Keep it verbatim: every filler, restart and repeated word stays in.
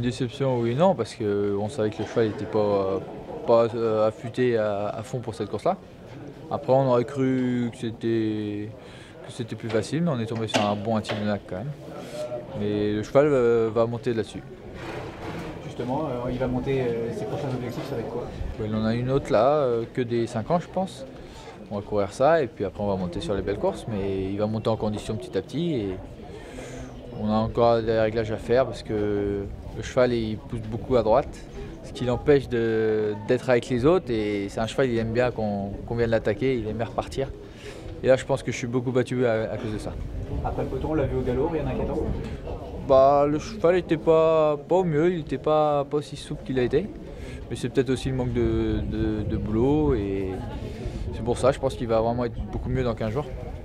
déception, oui et non, parce qu'on savait que le cheval n'était pas, pas euh, affûté à, à fond pour cette course-là. Après, on aurait cru que c'était que c'était plus facile, mais on est tombé sur un bon Antilunac quand même. Mais le cheval euh, va monter là-dessus. Justement, euh, il va monter euh, ses prochains objectifs, ça va être quoi? Il en a une autre là, euh, que des cinq ans je pense. On va courir ça et puis après on va monter sur les belles courses, mais il va monter en condition petit à petit et on a encore des réglages à faire parce que le cheval il pousse beaucoup à droite, ce qui l'empêche d'être avec les autres et c'est un cheval il aime bien qu'on qu'on vienne l'attaquer, il aime bien repartir. Et là je pense que je suis beaucoup battu à, à cause de ça. Après le peloton, on l'a vu au galop, rien d'inquiétant. Bah, le cheval n'était pas, pas au mieux, il n'était pas, pas aussi souple qu'il a été. Mais c'est peut-être aussi le manque de, de, de boulot et c'est pour ça, je pense qu'il va vraiment être beaucoup mieux dans quinze jours.